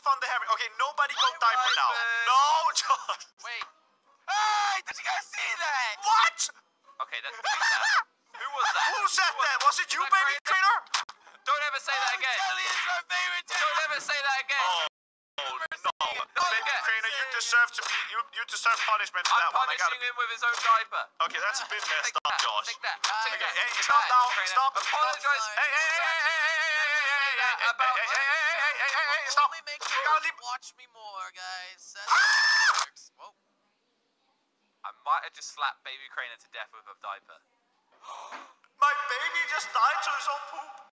found the hammer. Okay, nobody go diaper now. No, Josh. Wait. Hey, did you guys see that? What? Okay, that. Who was that? Who said that? Was it you, baby trainer? Don't ever say that again. Jelly is my favorite. Don't ever say that again. Oh no, baby trainer, you deserve to be. You deserve punishment for that I'm one. punishing him with his own diaper. Okay, that's a bit messed up, Josh. Take that. Okay, Take that. hey, stop now. Stop. Apologize. Hey, stop. Only make you watch me more, guys. That's how it works. Whoa. I might have just slapped Baby Crainer to death with a diaper. My baby just died to his own poop.